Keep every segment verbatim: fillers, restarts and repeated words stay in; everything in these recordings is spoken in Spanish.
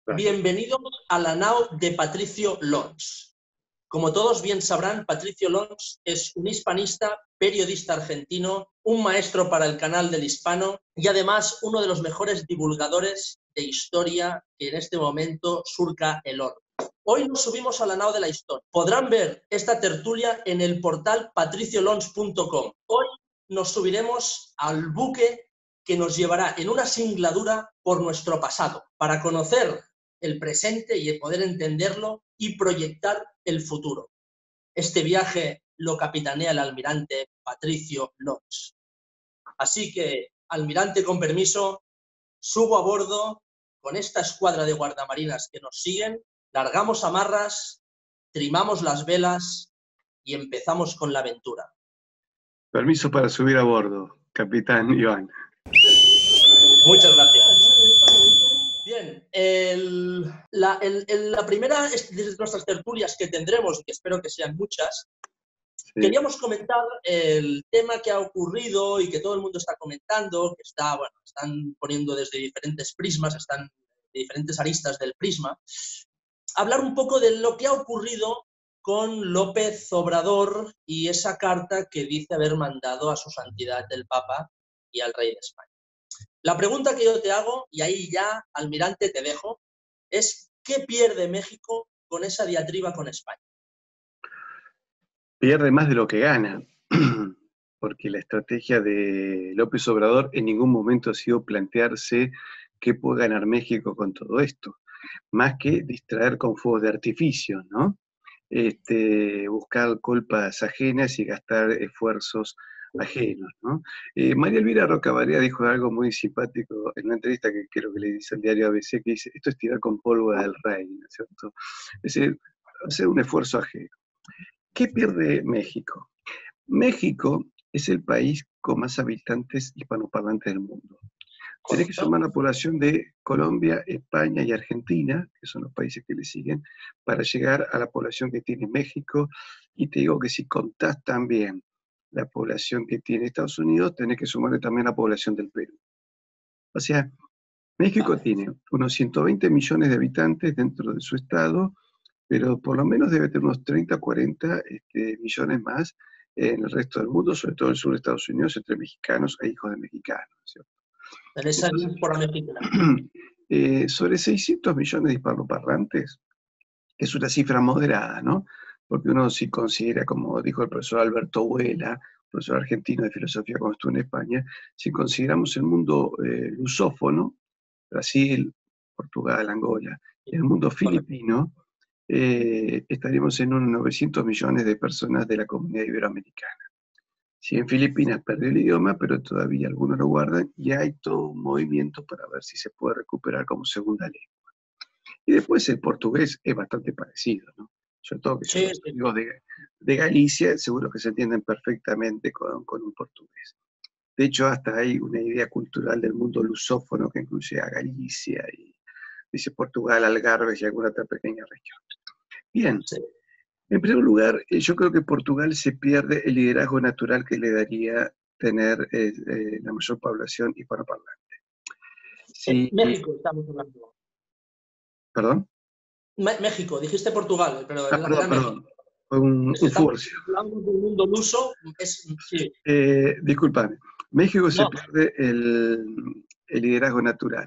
Vale. Bienvenidos a la nao de Patricio Lons. Como todos bien sabrán, Patricio Lons es un hispanista, periodista argentino, un maestro para el canal del hispano y además uno de los mejores divulgadores de historia que en este momento surca el orbe. Hoy nos subimos a la nao de la historia. Podrán ver esta tertulia en el portal patricio lons punto com. Hoy nos subiremos al buque que nos llevará en una singladura por nuestro pasado, para conocer el presente y poder entenderlo y proyectar el futuro. Este viaje lo capitanea el almirante Patricio Lons. Así que, almirante, con permiso, subo a bordo con esta escuadra de guardamarinas que nos siguen, largamos amarras, trimamos las velas y empezamos con la aventura. Permiso para subir a bordo, capitán Iván. Muchas gracias. Bien, el, la, el, el, la primera de nuestras tertulias que tendremos, y que espero que sean muchas, sí. Queríamos comentar el tema que ha ocurrido y que todo el mundo está comentando, que está, bueno, están poniendo desde diferentes prismas, están de diferentes aristas del prisma, hablar un poco de lo que ha ocurrido con López Obrador y esa carta que dice haber mandado a su santidad el Papa y al rey de España. La pregunta que yo te hago, y ahí ya, almirante, te dejo, es ¿qué pierde México con esa diatriba con España? Pierde más de lo que gana, porque la estrategia de López Obrador en ningún momento ha sido plantearse qué puede ganar México con todo esto, más que distraer con fuegos de artificio, ¿no? Este, buscar culpas ajenas y gastar esfuerzos ajenos, ¿no? Eh, María Elvira Rocabaria dijo algo muy simpático en una entrevista que creo que le dice al diario A B C, que dice, esto es tirar con pólvora del rey, ¿no es cierto? Es decir, hacer un esfuerzo ajeno. ¿Qué pierde México? México es el país con más habitantes hispanoparlantes del mundo. Tenés que sumar la población de Colombia, España y Argentina, que son los países que le siguen, para llegar a la población que tiene México. Y te digo que si contás también la población que tiene Estados Unidos, tenés que sumarle también la población del Perú. O sea, México tiene unos ciento veinte millones de habitantes dentro de su estado, pero por lo menos debe tener unos treinta, cuarenta este, millones más en el resto del mundo, sobre todo en el sur de Estados Unidos, entre mexicanos e hijos de mexicanos, ¿cierto? En esa diáspora mexicana. Eh, sobre seiscientos millones de hispanoparlantes, que es una cifra moderada, ¿no? Porque uno sí considera, como dijo el profesor Alberto Huela, profesor argentino de filosofía cuando estuvo en España, si consideramos el mundo eh, lusófono, Brasil, Portugal, Angola, y el mundo filipino, eh, estaríamos en unos novecientos millones de personas de la comunidad iberoamericana. Sí, en Filipinas perdió el idioma, pero todavía algunos lo guardan y hay todo un movimiento para ver si se puede recuperar como segunda lengua. Y después el portugués es bastante parecido, ¿no? Sobre todo que son sí, los sí. amigos de, de Galicia, seguro que se entienden perfectamente con, con un portugués. De hecho, hasta hay una idea cultural del mundo lusófono que incluye a Galicia y dice Portugal, Algarve y alguna otra pequeña región. Bien. Sí. En primer lugar, yo creo que Portugal se pierde el liderazgo natural que le daría tener eh, eh, la mayor población hispanoparlante. Sí, México, estamos hablando. ¿Perdón? México, dijiste Portugal, pero ah, perdón, perdón. Fue un, un furcio. Hablando del mundo luso, es, sí. Eh, disculpame. México no. se pierde el, el liderazgo natural,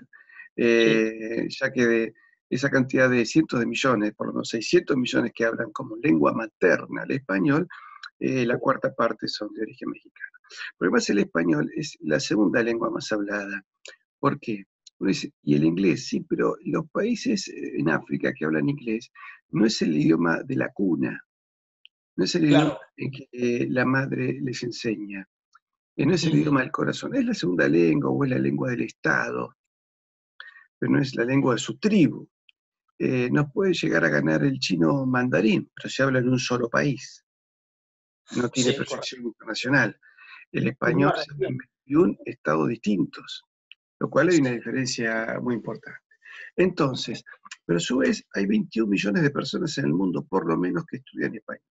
eh, sí. ya que de esa cantidad de cientos de millones, por lo menos seiscientos millones que hablan como lengua materna el español, eh, la cuarta parte son de origen mexicano. Pero además el español es la segunda lengua más hablada. ¿Por qué? Y el inglés, sí, pero los países en África que hablan inglés no es el idioma de la cuna, no es el claro. idioma en que eh, la madre les enseña, eh, no es el uh-huh. idioma del corazón, es la segunda lengua o es la lengua del Estado, pero no es la lengua de su tribu. Eh, nos puede llegar a ganar el chino mandarín, pero se habla en un solo país. No tiene sí, proyección correcto. internacional. El español se habla en veintiún estados distintos, lo cual hay una diferencia muy importante. Entonces, pero a su vez hay veintiún millones de personas en el mundo, por lo menos, que estudian español.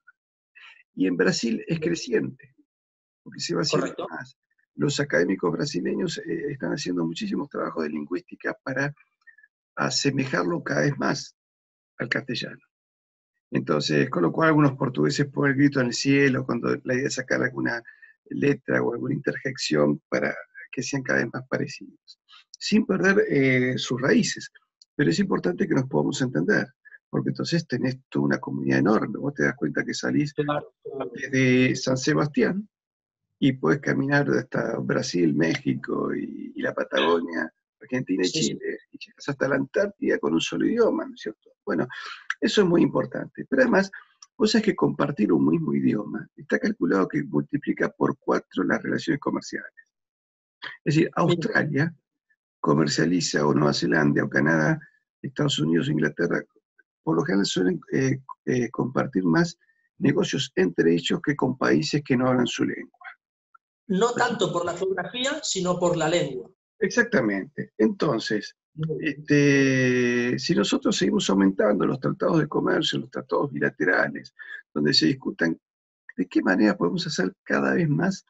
Y en Brasil es creciente, porque se va haciendo correcto. más. Los académicos brasileños eh, están haciendo muchísimos trabajos de lingüística para asemejarlo cada vez más al castellano. Entonces, con lo cual algunos portugueses ponen el grito en el cielo cuando la idea es sacar alguna letra o alguna interjección para que sean cada vez más parecidos, sin perder eh, sus raíces. Pero es importante que nos podamos entender, porque entonces tenés toda una comunidad enorme. Vos te das cuenta que salís Claro, claro. desde San Sebastián y podés caminar hasta Brasil, México y, y la Patagonia, Argentina y Sí, sí. Chile, y llegas hasta la Antártida con un solo idioma, ¿no es cierto? Bueno, eso es muy importante. Pero además, vos sabés que compartir un mismo idioma está calculado que multiplica por cuatro las relaciones comerciales. Es decir, Mira, Australia comercializa, o Nueva Zelanda, o Canadá, Estados Unidos, Inglaterra, por lo general suelen eh, eh, compartir más negocios entre ellos que con países que no hablan su lengua. no tanto por la geografía, sino por la lengua. Exactamente. Entonces, este, si nosotros seguimos aumentando los tratados de comercio, los tratados bilaterales, donde se discutan de qué manera podemos hacer cada vez más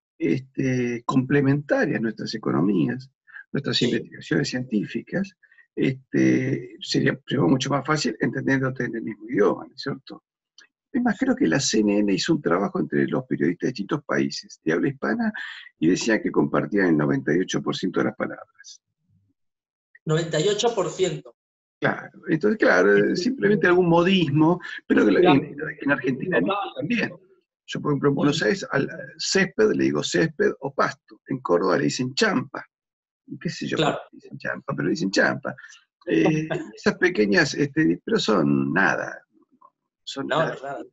este, complementarias nuestras economías, nuestras Sí. investigaciones científicas, este, sería primero mucho más fácil entendiéndote en el mismo idioma, ¿no es cierto? Es más, creo que la C N N hizo un trabajo entre los periodistas de distintos países de habla hispana y decían que compartían el noventa y ocho por ciento de las palabras. noventa y ocho por ciento. Claro, entonces, claro, simplemente algún modismo, pero que Claro. en, en Argentina también. Yo, por ejemplo, en Buenos Aires, al césped le digo césped o pasto. En Córdoba le dicen champa. Y qué sé yo, Claro. por qué dicen champa, pero le dicen champa. Eh, esas pequeñas, este, pero son nada. Son No, nada. no es nada.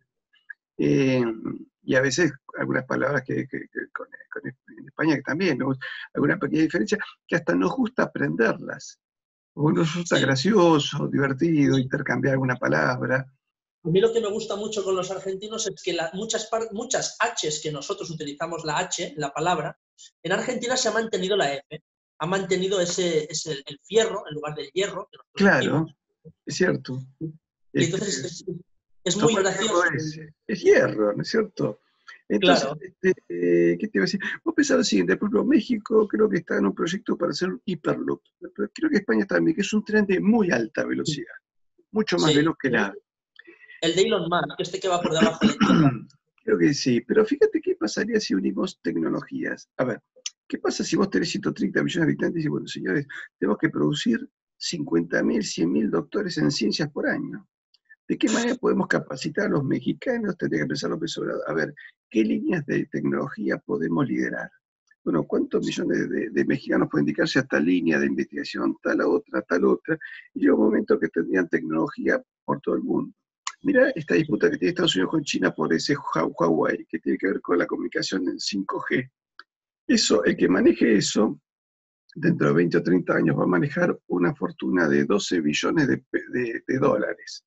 Eh, y a veces algunas palabras que, que, que con, con, en España que también, ¿no? Alguna pequeña diferencia que hasta nos gusta aprenderlas. O nos resulta Sí. gracioso, divertido, Sí. intercambiar alguna palabra. A mí lo que me gusta mucho con los argentinos es que la, muchas, muchas H's que nosotros utilizamos la H, la palabra, en Argentina se ha mantenido la F, ha mantenido ese, ese el fierro en lugar del hierro que nosotros Claro, decimos. es cierto. Y Este, entonces es, es muy toma el hierro gracioso. ese. Es hierro, ¿no es cierto? Entonces, Claro. este, eh, ¿qué te iba a decir? Vos pensás lo siguiente, por ejemplo, México creo que está en un proyecto para hacer un hiperloop. Pero creo que España también, que es un tren de muy alta velocidad, mucho más Sí. veloz que la... El de Elon Musk, este que va por debajo de tierra. Creo que sí, pero fíjate qué pasaría si unimos tecnologías. A ver, ¿qué pasa si vos tenés ciento treinta millones de habitantes y bueno, señores, tenemos que producir cincuenta mil, cien mil doctores en ciencias por año? ¿De qué manera podemos capacitar a los mexicanos? Tendría que pensar López Obrador, a ver, ¿qué líneas de tecnología podemos liderar? Bueno, ¿cuántos millones de, de mexicanos pueden dedicarse a tal línea de investigación, tal otra, tal otra? Y llega un momento que tendrían tecnología por todo el mundo. Mira esta disputa que tiene Estados Unidos con China por ese Huawei, que tiene que ver con la comunicación en cinco G. Eso, el que maneje eso, dentro de veinte o treinta años va a manejar una fortuna de doce billones de, de, de dólares.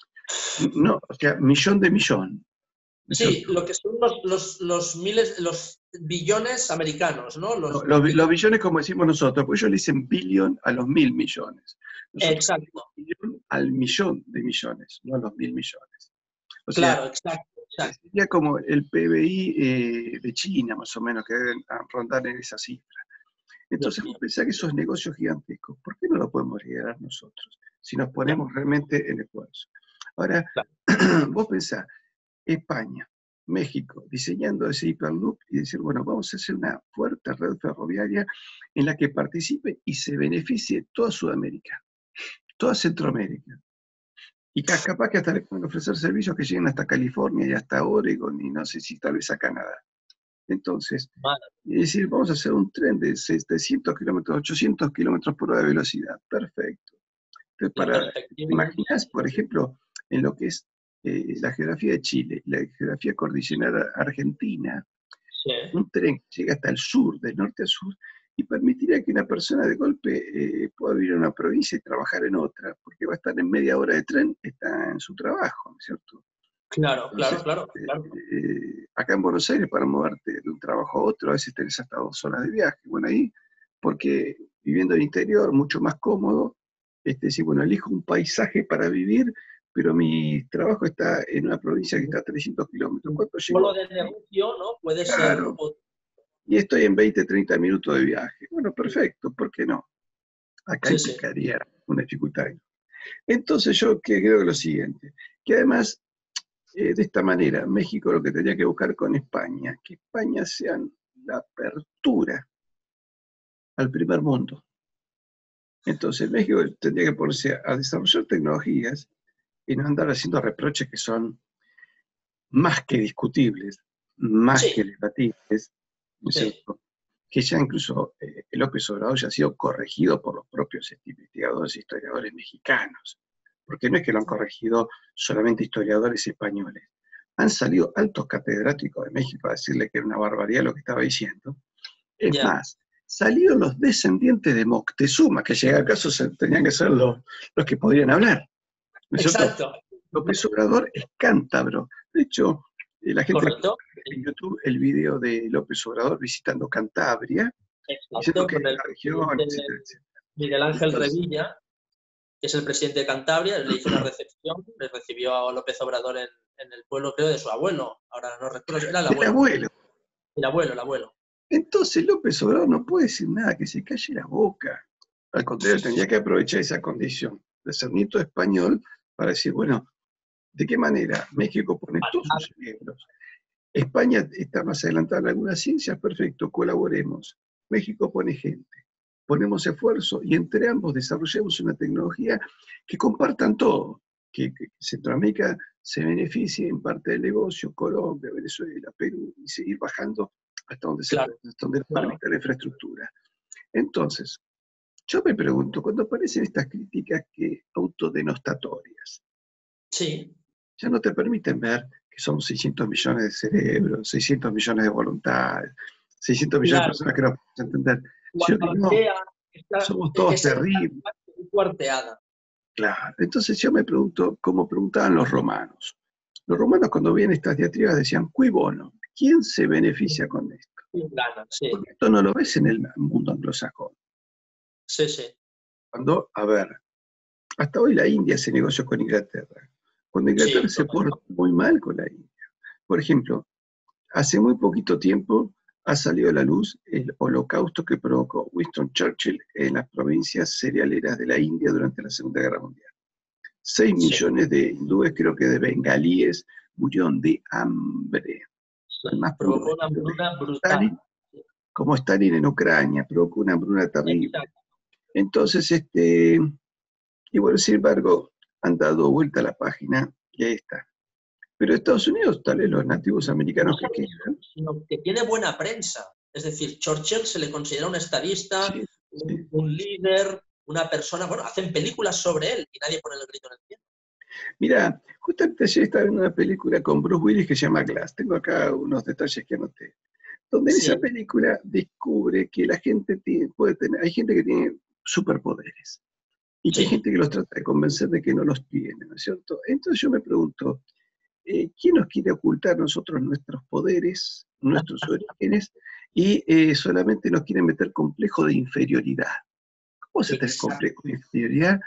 No, o sea, millón de millón. Sí, lo que son los, los, los miles, los billones americanos, ¿no? Los, no los, los billones como decimos nosotros, porque ellos le dicen billion a los mil millones. Nosotros exacto. decimos al millón de millones, no a los mil millones. O sea, Claro, exacto, exacto. sería como el P B I eh, de China, más o menos, que deben rondar en esa cifra. Entonces, vos pensás que esos negocios gigantescos, ¿por qué no los podemos liderar nosotros? Si nos ponemos realmente en esfuerzo. Ahora, claro. Vos pensás, España, México, diseñando ese hiperloop y decir, bueno, vamos a hacer una fuerte red ferroviaria en la que participe y se beneficie toda Sudamérica, toda Centroamérica. Y capaz que hasta le pueden ofrecer servicios que lleguen hasta California y hasta Oregon y no sé si tal vez a Canadá. Entonces, vale. Es decir, vamos a hacer un tren de setecientos kilómetros, ochocientos kilómetros por hora de velocidad. Perfecto. Entonces, para, ¿te imaginas, por ejemplo, en lo que es eh, la geografía de Chile, la geografía cordillerana argentina, sí. Un tren que llega hasta el sur, del norte al sur, y permitiría que una persona de golpe eh, pueda vivir en una provincia y trabajar en otra, porque va a estar en media hora de tren, está en su trabajo, ¿no es cierto? Claro, Entonces, claro, claro. claro. Eh, acá en Buenos Aires, para moverte de un trabajo a otro, a veces tenés hasta dos horas de viaje. Bueno, ahí, porque viviendo en el interior, mucho más cómodo, este, decir, bueno, elijo un paisaje para vivir, pero mi trabajo está en una provincia que está a trescientos kilómetros. ¿Cuánto llego? Solo de negocio, ¿no? Puede claro. ser... Y estoy en veinte, treinta minutos de viaje. Bueno, perfecto, ¿por qué no? Acá sí, implicaría una dificultad. Entonces yo que creo que lo siguiente, que además, eh, de esta manera, México lo que tendría que buscar con España, que España sea la apertura al primer mundo. Entonces México tendría que ponerse a desarrollar tecnologías y no andar haciendo reproches que son más que discutibles, más Sí, que debatibles, ¿no es sí, cierto? Que ya incluso eh, López Obrador ya ha sido corregido por los propios investigadores e historiadores mexicanos, porque no es que lo han corregido solamente historiadores españoles. Han salido altos catedráticos de México a decirle que era una barbaridad lo que estaba diciendo. Es ya. más, salieron los descendientes de Moctezuma, que llega acaso se, tenían que ser los, los que podrían hablar, ¿no es cierto? Exacto. López Obrador es cántabro. De hecho, eh, la gente Correcto. en YouTube el video de López Obrador visitando Cantabria, diciendo Exacto, que con es el la región, presidente etcétera, etcétera. Miguel Ángel Entonces, Revilla, que es el presidente de Cantabria, le hizo una recepción, le recibió a López Obrador en, en el pueblo, creo, de su abuelo. Ahora no recuerdo, era el del abuelo. abuelo. El abuelo, el abuelo. Entonces López Obrador no puede decir nada, que se calle la boca. Al contrario, tendría que aprovechar esa condición de ser nieto español para decir, bueno, ¿de qué manera México pone todos sus cerebros? España está más adelantada en algunas ciencias, perfecto, colaboremos. México pone gente, ponemos esfuerzo y entre ambos desarrollemos una tecnología que compartan todo, que, que Centroamérica se beneficie en parte del negocio, Colombia, Venezuela, Perú, y seguir bajando hasta donde se Claro, puede, hasta donde claro. permita la infraestructura. Entonces, yo me pregunto, cuando aparecen estas críticas que autodenostatorias, Sí. ya no te permiten ver que son seiscientos millones de cerebros, seiscientos millones de voluntades, seiscientos millones de Claro. personas que no pueden entender. La Yo digo, no, idea está, somos todos esa terribles. muy cuarteada. Claro. Entonces yo me pregunto, como preguntaban los romanos. Los romanos cuando veían estas diatribas decían, cui bono, ¿quién se beneficia con esto? Gana, sí. Porque esto no lo ves en el mundo anglosajón. Sí, sí. Cuando, a ver, hasta hoy la India hace negocios con Inglaterra. Cuando Inglaterra Sí, se correcto. porta muy mal con la India. Por ejemplo, hace muy poquito tiempo ha salido a la luz el holocausto que provocó Winston Churchill en las provincias cerealeras de la India durante la Segunda Guerra Mundial. Seis Sí. millones de hindúes, creo que de bengalíes, murieron de hambre. Sí. Al más puro Provocó una estilo de hambruna brutal. Stalin, como Stalin en Ucrania, provocó una hambruna terrible. Exacto. Entonces, este, y bueno, sin embargo, han dado vuelta a la página y ahí está. Pero Estados Unidos, tal vez los nativos No americanos que solo eso, quieran, sino que tiene buena prensa. Es decir, Churchill se le considera un estadista, sí, un, sí. un líder, una persona. Bueno, hacen películas sobre él y nadie pone el grito en el cielo. Mira, justamente ayer estaba viendo una película con Bruce Willis que se llama Glass. Tengo acá unos detalles que anoté. Donde en esa Sí, película descubre que la gente tiene, puede tener, hay gente que tiene superpoderes y que hay sí. gente que los trata de convencer de que no los tiene, ¿no es cierto? Entonces yo me pregunto, eh, ¿quién nos quiere ocultar a nosotros nuestros poderes, nuestros orígenes y eh, solamente nos quiere meter complejo de inferioridad? ¿Cómo se te Exacto. complejo de inferioridad?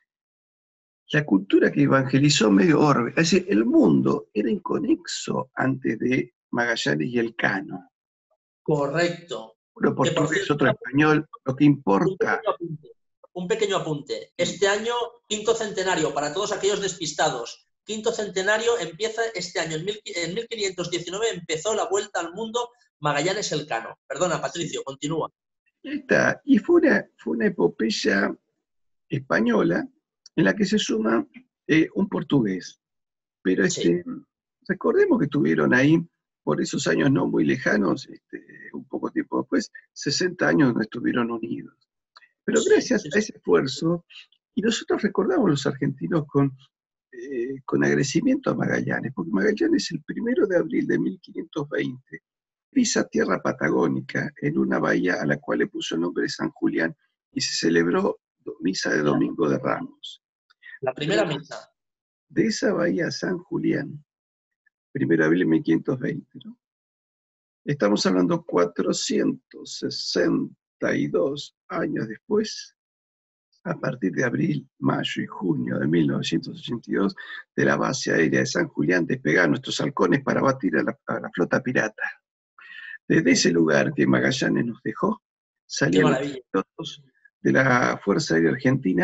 La cultura que evangelizó medio orbe, es decir, el mundo era inconexo antes de Magallanes y Elcano. Correcto. Uno Que por portugués, cierto, otro español, lo que un importa. pequeño apunte. Un pequeño apunte. Este año, quinto centenario, para todos aquellos despistados, quinto centenario empieza este año. En, mil, en mil quinientos diecinueve empezó la vuelta al mundo Magallanes Elcano. Perdona, Patricio, Sí, continúa. ahí está. Y fue una, fue una epopeya española en la que se suma eh, un portugués. Pero Sí, este, recordemos que tuvieron ahí, por esos años no muy lejanos, este, un poco tiempo después, sesenta años no estuvieron unidos. Pero sí, gracias sí, a ese esfuerzo, y nosotros recordamos los argentinos con, eh, con agradecimiento a Magallanes, porque Magallanes el primero de abril de mil quinientos veinte pisa tierra patagónica en una bahía a la cual le puso el nombre de San Julián y se celebró misa de la, Domingo de Ramos. la primera misa. De esa bahía San Julián, primero de abril de mil quinientos veinte, ¿no? Estamos hablando cuatrocientos sesenta y dos años después, a partir de abril, mayo y junio de mil novecientos ochenta y dos, de la base aérea de San Julián despegaron nuestros halcones para batir a la, a la flota pirata. Desde ese lugar que Magallanes nos dejó, Qué salían los maravilla. pilotos de la Fuerza Aérea Argentina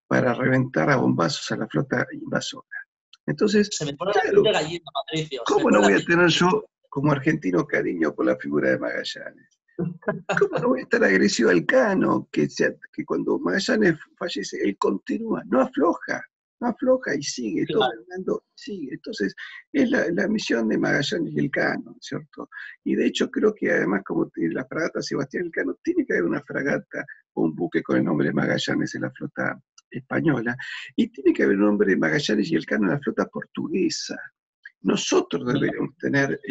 para reventar a bombazos a la flota invasora. Entonces, Se me pone la piel claro, de gallina, Patricio. Se me ¿cómo no pone la voy a piel de tener gallina. yo como argentino cariño por la figura de Magallanes? ¿Cómo no voy a estar agresivo al Cano, que, sea, que cuando Magallanes fallece, él continúa, no afloja, no afloja y sigue, todo Claro. el mundo sigue. Entonces, es la, la misión de Magallanes y el Cano, ¿cierto? Y de hecho creo que además, como tiene la fragata Sebastián Elcano, tiene que haber una fragata o un buque con el nombre de Magallanes en la flota española, y tiene que haber un nombre de Magallanes y Elcano en la flota portuguesa. Nosotros deberíamos tener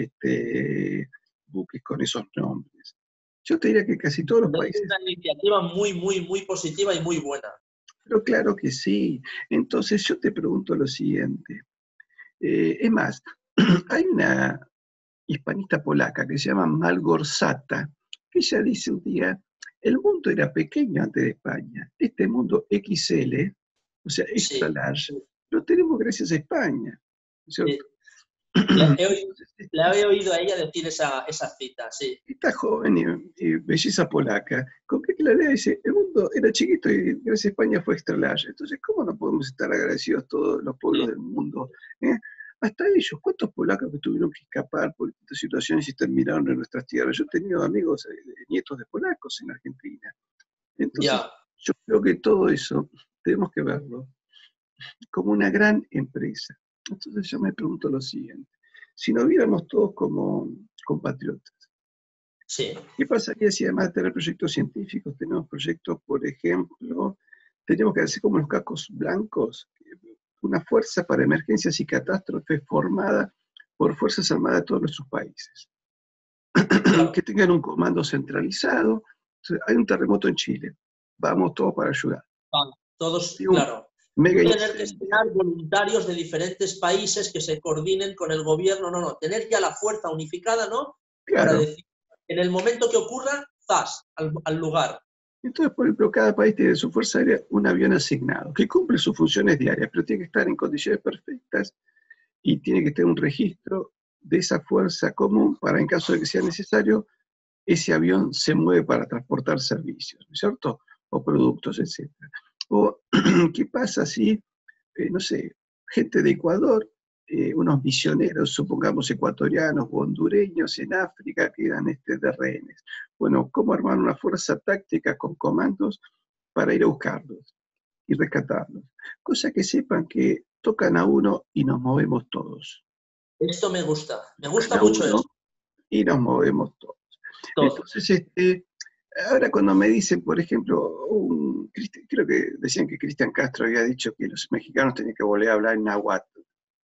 este, buques con esos nombres. Yo te diría que casi todos los Es países, una iniciativa muy, muy, muy positiva y muy buena. pero claro que sí. Entonces yo te pregunto lo siguiente. Eh, es más, hay una hispanista polaca que se llama Malgorzata, que ella dice un día, el mundo era pequeño antes de España. Este mundo equis ele, o sea, extra Sí, large, lo tenemos gracias a España, sí. ¿cierto? Le he, oído, Entonces, le he oído a ella decir esa, esa cita, sí. esta joven y, y belleza polaca, con qué claridad dice, el mundo era chiquito y gracias a España fue extra large. Entonces, ¿cómo no podemos estar agradecidos todos los pueblos Sí. del mundo? ¿eh? Hasta ellos, ¿cuántos polacos que tuvieron que escapar por estas situaciones y terminaron en nuestras tierras? Yo he tenido amigos, eh, nietos de polacos en Argentina. Entonces, Ya, yo creo que todo eso tenemos que verlo como una gran empresa. Entonces yo me pregunto lo siguiente, si no viéramos todos como compatriotas, sí. ¿qué pasaría si además de tener proyectos científicos, tenemos proyectos, por ejemplo, tenemos que hacer como los cacos blancos, una fuerza para emergencias y catástrofes formada por Fuerzas Armadas de todos nuestros países, Claro. que tengan un comando centralizado? Hay un terremoto en Chile, vamos todos para ayudar. Vale, todos, Hay un claro. mega No tener que incendio, esperar voluntarios de diferentes países que se coordinen con el gobierno, no, no. Tener ya la fuerza unificada, ¿no? Para claro. decir, en el momento que ocurra, ¡zas! Al, al lugar. Entonces, por ejemplo, cada país tiene su fuerza aérea un avión asignado, que cumple sus funciones diarias, pero tiene que estar en condiciones perfectas y tiene que tener un registro de esa fuerza común para, en caso de que sea necesario, ese avión se mueve para transportar servicios, ¿no es cierto? O productos, etcétera. O, ¿qué pasa si, eh, no sé, gente de Ecuador, eh, unos misioneros, supongamos ecuatorianos o hondureños en África, quedan este, de rehenes? Bueno, ¿cómo armar una fuerza táctica con comandos para ir a buscarlos y rescatarlos? Cosa que sepan que tocan a uno y nos movemos todos. Esto me gusta. Me Tocan gusta a mucho uno eso. y nos movemos todos. Todos. Entonces, este, ahora cuando me dicen, por ejemplo, un, creo que decían que Cristian Castro había dicho que los mexicanos tenían que volver a hablar en náhuatl.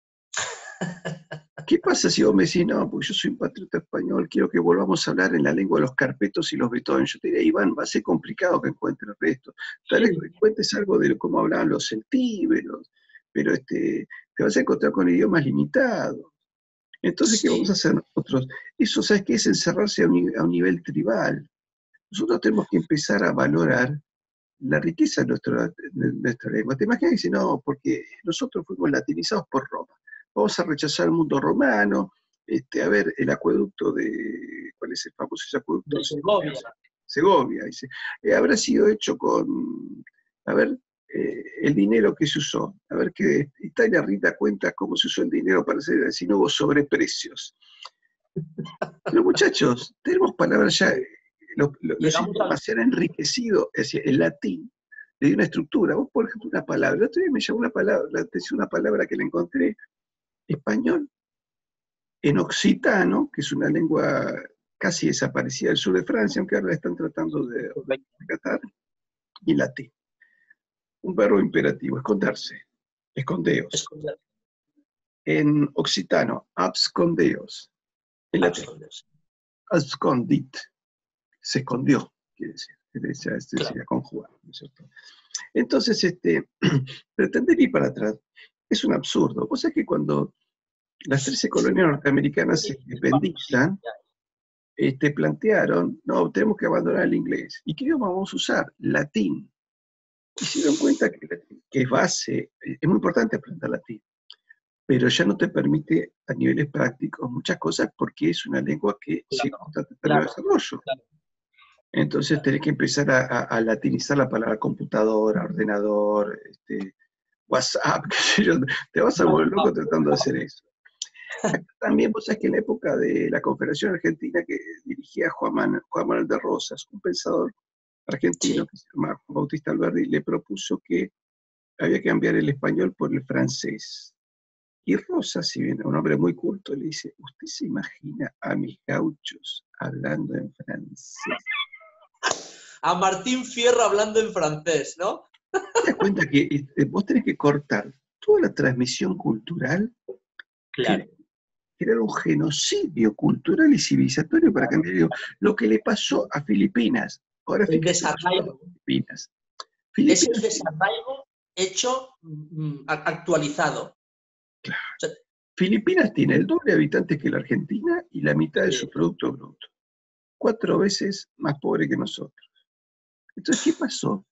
¿Qué pasa si vos me decís, no, porque yo soy un patriota español, quiero que volvamos a hablar en la lengua de los carpetos y los Beethoven? Yo te diría, Iván, va a ser complicado que encuentres esto. Tal vez Sí, encuentres algo de cómo hablaban los celtíberos, pero este, te vas a encontrar con idiomas limitados. Entonces, ¿qué vamos a sí. hacer nosotros? Eso, ¿sabes qué? Es encerrarse a un, a un nivel tribal. Nosotros tenemos que empezar a valorar la riqueza de, nuestro, de nuestra lengua. ¿Te imaginas que dice, no, porque nosotros fuimos latinizados por Roma? Vamos a rechazar el mundo romano, este, a ver, el acueducto de, ¿cuál es el famoso ese acueducto? De Segovia, Segovia. Segovia, dice, eh, habrá sido hecho con, a ver, eh, el dinero que se usó, a ver que Italia rinda cuenta cómo se usó el dinero para hacer, si no hubo sobreprecios. Pero muchachos, tenemos palabras ya, lo- lo- los Llegamos al... idiomas se han enriquecido, es decir, el latín le dio una estructura. Vos, por ejemplo, una palabra, el otro día me llamó una palabra, la atención una palabra que le encontré, español, en occitano, que es una lengua casi desaparecida del sur de Francia, aunque ahora la están tratando de rescatar, y latín. Un verbo imperativo, esconderse, escondeos. Esconder. En occitano, abscondeos. En latín, Absconder. abscondit, se escondió, quiere decir, se Claro. decía conjugar, ¿no es cierto? Entonces, este, pretender ir para atrás es un absurdo. Vos sabés que cuando las trece colonias norteamericanas se independizan, este, plantearon, no, tenemos que abandonar el inglés. ¿Y qué idioma vamos a usar? Latín. Y se dieron cuenta que, que es base, es muy importante aprender latín, pero ya no te permite a niveles prácticos muchas cosas porque es una lengua que sigue Claro, constante claro, desarrollo. claro. Entonces tenés que empezar a, a, a latinizar la palabra computadora, ordenador, este, WhatsApp, qué sé yo, te vas a volver loco tratando de hacer eso. Acá también vos sabés que en la época de la Confederación Argentina que dirigía Juan Manuel, Juan Manuel de Rosas, un pensador argentino Sí. que se llama Juan Bautista Alberdi, le propuso que había que cambiar el español por el francés. Y Rosas, si bien es un hombre muy culto, le dice, ¿usted se imagina a mis gauchos hablando en francés? A Martín Fierro hablando en francés, ¿no? ¿Te das cuenta que este, vos tenés que cortar toda la transmisión cultural, Claro. crear un genocidio cultural y civilizatorio para cambiar? Digo, lo que le pasó a Filipinas. Ahora El fíjate lo que pasó desarraigo. a Filipinas. Es el Filipinas, desarraigo hecho mm, actualizado. claro, O sea, Filipinas tiene el doble de habitantes que la Argentina y la mitad de su sí, Producto Bruto. Cuatro veces más pobre que nosotros. Entonces, ¿qué pasó?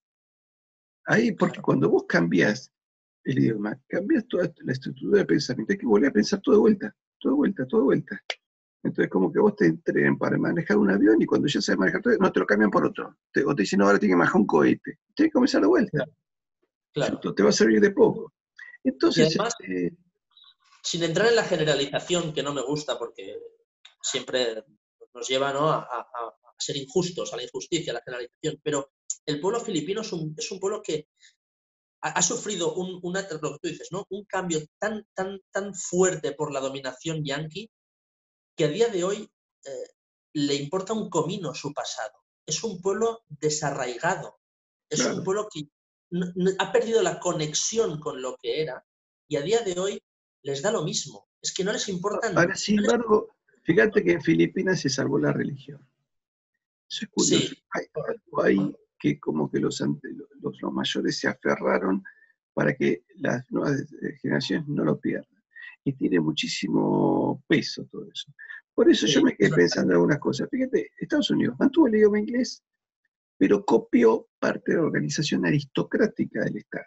Ahí, porque cuando vos cambiás el idioma, cambiás toda la estructura de pensamiento, hay que volver a pensar todo de vuelta, todo de vuelta, todo de vuelta. Entonces, como que vos te entrenen para manejar un avión y cuando ya sabes manejar todo, no te lo cambian por otro. Te, o te dicen, no, ahora tienes que manejar un cohete. Tienes que comenzar de vuelta. claro, claro. Esto te va a servir de poco. Y Entonces, además, este, sin entrar en la generalización, que no me gusta porque siempre nos lleva, ¿no?, a, a, a, ser injustos, a la injusticia, a la generalización, pero el pueblo filipino es un, es un pueblo que ha, ha sufrido un, una, lo que tú dices, ¿no?, un cambio tan, tan, tan fuerte por la dominación yanqui que a día de hoy eh, le importa un comino su pasado. Es un pueblo desarraigado, es un claro. pueblo que no, no, ha perdido la conexión con lo que era y a día de hoy les da lo mismo. Es que no les importan. Ahora, sin No les... embargo, fíjate que en Filipinas se salvó la religión. Eso es curioso. Sí, Hay algo ahí que como que los, los, los mayores se aferraron para que las nuevas generaciones no lo pierdan. Y tiene muchísimo peso todo eso. Por eso yo sí, me quedé es verdad. pensando en algunas cosas. Fíjate, Estados Unidos mantuvo el idioma inglés, pero copió parte de la organización aristocrática del Estado.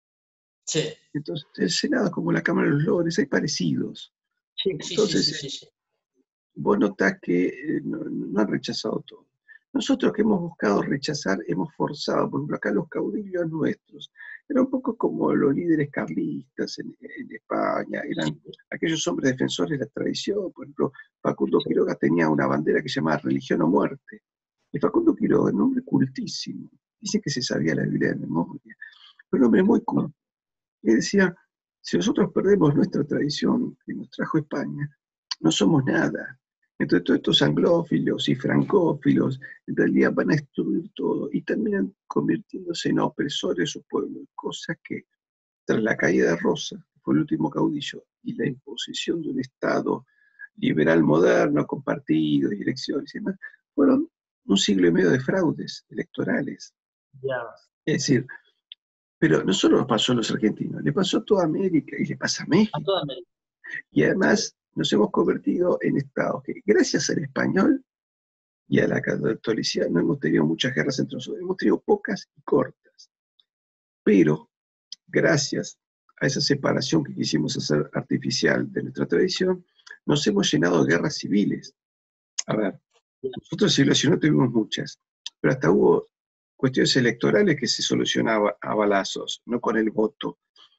Sí, Entonces, el Senado, como la Cámara de los Lores, hay parecidos. sí, sí, sí, Entonces, sí, sí, sí. vos notás que eh, no, no han rechazado todo. Nosotros que hemos buscado rechazar, hemos forzado, por ejemplo, acá los caudillos nuestros, eran un poco como los líderes carlistas en, en España, Sí, eran aquellos hombres defensores de la tradición. Por ejemplo, Facundo Quiroga tenía una bandera que se llamaba Religión o Muerte. Y Facundo Quiroga, un hombre cultísimo, dice que se sabía la Biblia de memoria, pero un hombre muy culto. Y decía, si nosotros perdemos nuestra tradición que nos trajo España, no somos nada. Entonces todos estos anglófilos y francófilos en realidad van a destruir todo y terminan convirtiéndose en opresores de su pueblo, cosa que tras la caída de Rosa, que fue el último caudillo, y la imposición de un Estado liberal moderno con partidos y elecciones y demás, fueron un siglo y medio de fraudes electorales. ya. Es decir, pero no solo nos pasó a los argentinos, le pasó a toda América y le pasa a A México. toda América. Y además nos hemos convertido en estados que, gracias al español y a la catolicidad, no hemos tenido muchas guerras entre nosotros, hemos tenido pocas y cortas. Pero, gracias a esa separación que quisimos hacer artificial de nuestra tradición, nos hemos llenado de guerras civiles. A ver, nosotros en el siglo diecinueve tuvimos muchas, pero hasta hubo cuestiones electorales que se solucionaban a balazos, no con el voto.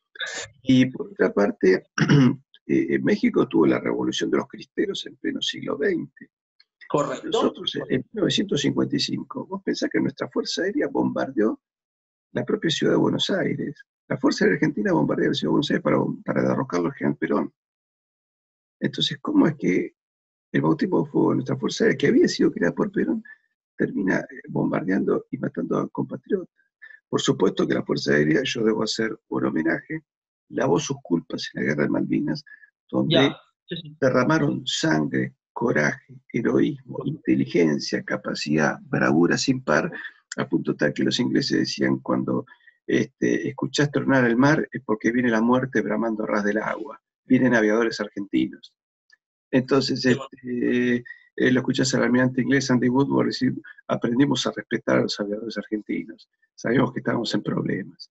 Y por otra parte, eh, México tuvo la revolución de los cristeros en pleno siglo veinte. Correcto. Nosotros, en mil novecientos cincuenta y cinco, vos pensás que nuestra Fuerza Aérea bombardeó la propia ciudad de Buenos Aires. La Fuerza Aérea Argentina bombardeó la ciudad de Buenos Aires para, para derrocarlo al general Perón. Entonces, ¿cómo es que el bautismo de fuego de nuestra Fuerza Aérea, que había sido creada por Perón, termina bombardeando y matando a compatriotas? Por supuesto que la Fuerza Aérea, yo debo hacer un homenaje, lavó sus culpas en la Guerra de Malvinas, Ya. donde Sí, sí. derramaron sangre, coraje, heroísmo, inteligencia, capacidad, bravura sin par, a punto tal que los ingleses decían cuando este, escuchás tronar el mar es porque viene la muerte bramando a ras del agua, vienen aviadores argentinos. Entonces, Qué bueno. este, eh, lo escuchás al almirante inglés Andy Woodward decir, aprendimos a respetar a los aviadores argentinos, sabíamos que estábamos en problemas.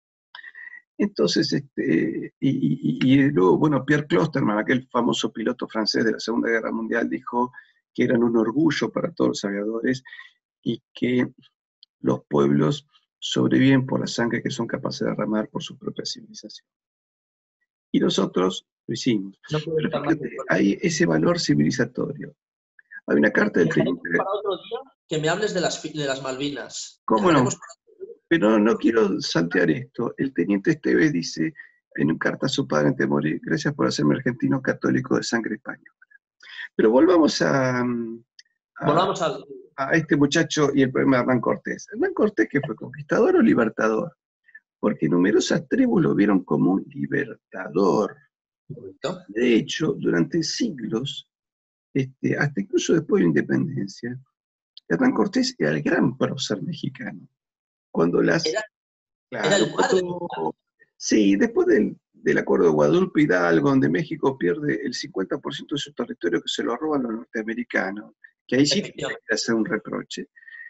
Entonces, este, y, y, y luego, bueno, Pierre Closterman, aquel famoso piloto francés de la Segunda Guerra Mundial, dijo que eran un orgullo para todos los aviadores, y que los pueblos sobreviven por la sangre que son capaces de derramar por su propia civilización. Y nosotros lo hicimos. No puedo Pero estar más de fíjate, acuerdo. hay ese valor civilizatorio. Hay una carta del Dejaremos teniente... para otro día que me hables de las, de las Malvinas. ¿Cómo no? Dejaremos para... Pero no quiero saltear esto. El teniente Esteves dice en una carta a su padre antes de morir: gracias por hacerme argentino católico de sangre española. Pero volvamos a, a, Volvamos al... a este muchacho y el problema de Hernán Cortés. Hernán Cortés, ¿que fue conquistador o libertador? Porque numerosas tribus lo vieron como un libertador. De hecho, durante siglos, este, hasta incluso después de la independencia, Hernán Cortés era el gran prócer mexicano. Cuando las... Era, claro, era el padre. cuando, sí, después del, del acuerdo de Guadalupe Hidalgo, donde México pierde el cincuenta por ciento de su territorio que se lo roban los norteamericanos, que ahí sí tiene que hacer un reproche,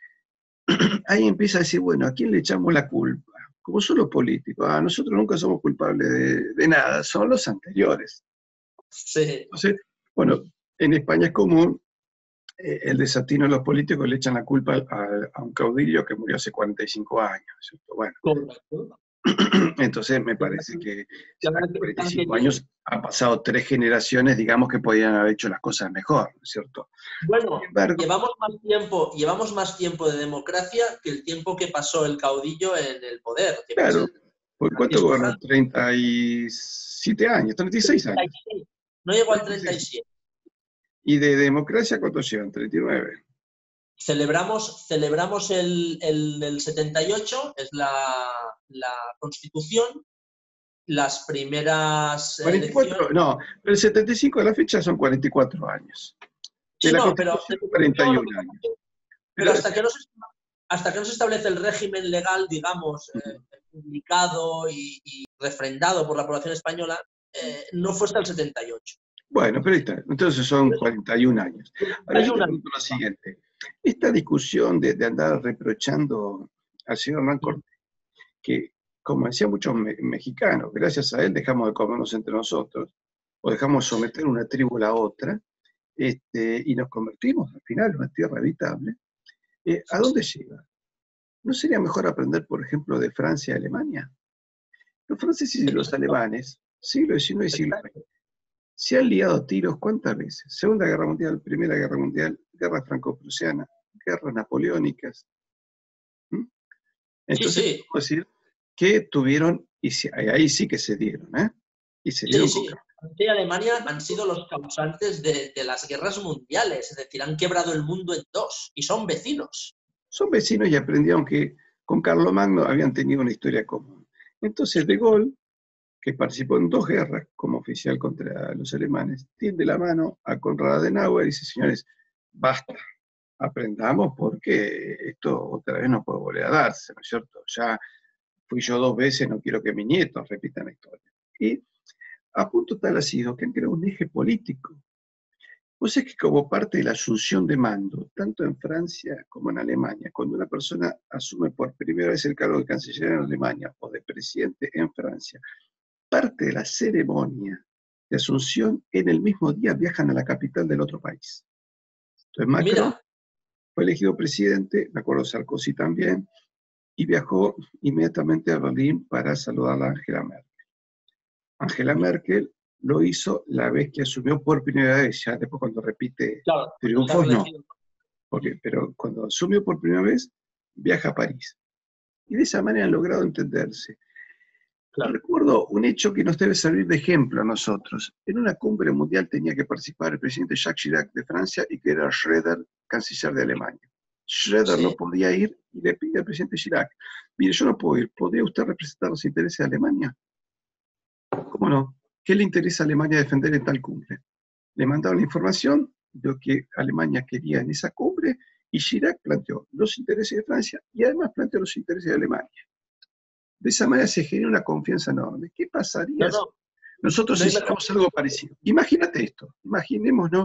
ahí empieza a decir, bueno, ¿a quién le echamos la culpa? Como son los políticos, ah, nosotros nunca somos culpables de, de nada, son los anteriores. Sí. Entonces, bueno, en España es común eh, el desatino de los políticos, le echan la culpa a, a un caudillo que murió hace cuarenta y cinco años, ¿cierto? Bueno, Correcto. entonces me parece que hace cuarenta y cinco años han pasado tres generaciones, digamos, que podían haber hecho las cosas mejor, ¿no es cierto? Bueno, Sin embargo, llevamos más tiempo, llevamos más tiempo de democracia que el tiempo que pasó el caudillo en el poder. Que claro, el, ¿por cuánto gobernó? treinta y siete años, treinta y seis años. No llegó al treinta y siete. ¿Y de democracia cuánto llevan? treinta y nueve. Celebramos, celebramos el, el, el setenta y ocho, es la, la Constitución, las primeras cuarenta y cuatro, elecciones... no, pero el setenta y cinco de la fecha son cuarenta y cuatro años. De Sí, la no, pero, cuarenta y uno años. pero, Pero hasta, que no se, hasta que no se establece el régimen legal, digamos, eh, publicado y, y refrendado por la población española, eh, no fue hasta el setenta y ocho. Bueno, pero ahí está. Entonces son cuarenta y un años. Ahora yo te pregunto lo siguiente. Esta discusión de, de andar reprochando al señor Hernán Cortés, que como decían muchos me mexicanos, gracias a él dejamos de comernos entre nosotros, o dejamos someter una tribu a la otra, este, y nos convertimos al final en una tierra habitable, eh, ¿a dónde llega? ¿No sería mejor aprender, por ejemplo, de Francia y Alemania? Los franceses y los alemanes, siglo diecinueve y siglo veinte, se han liado a tiros ¿cuántas veces? Segunda Guerra Mundial, Primera Guerra Mundial, Guerra Franco-Prusiana, guerras napoleónicas. ¿Mm? Entonces, sí, sí. puedo decir que tuvieron, y si, ahí sí que se dieron, ¿eh? Y se dieron sí, con... sí. Francia y Alemania han sido los causantes de, de las guerras mundiales, es decir, han quebrado el mundo en dos y son vecinos. Son vecinos y aprendieron que con Carlomagno habían tenido una historia común. Entonces, De Gaulle, que participó en dos guerras como oficial contra los alemanes, tiende la mano a Konrad Adenauer y dice, señores, basta, aprendamos porque esto otra vez no puede volver a darse, ¿no es cierto? Ya fui yo dos veces, no quiero que mis nietos repitan la historia. Y a punto tal ha sido que han creado un eje político. Pues es que como parte de la asunción de mando, tanto en Francia como en Alemania, cuando una persona asume por primera vez el cargo de canciller en Alemania o de presidente en Francia, parte de la ceremonia de asunción, en el mismo día viajan a la capital del otro país. Entonces Macron Mira. fue elegido presidente, me acuerdo Sarkozy también, y viajó inmediatamente a Berlín para saludar a Angela Merkel. Angela Merkel lo hizo la vez que asumió por primera vez, ya después cuando repite claro, triunfos no, porque, pero cuando asumió por primera vez, viaja a París. Y de esa manera han logrado entenderse. Claro. Recuerdo un hecho que nos debe servir de ejemplo a nosotros. En una cumbre mundial tenía que participar el presidente Jacques Chirac de Francia y que era Schröder, canciller de Alemania. Schröder sí. no podía ir y le pide al presidente Chirac, mire, yo no puedo ir, ¿podría usted representar los intereses de Alemania? ¿Cómo no? ¿Qué le interesa a Alemania defender en tal cumbre? Le mandaron la información de lo que Alemania quería en esa cumbre y Chirac planteó los intereses de Francia y además planteó los intereses de Alemania. De esa manera se genera una confianza enorme. ¿Qué pasaría no, no. si nosotros no hiciéramos algo parecido? Imagínate esto, imaginémonos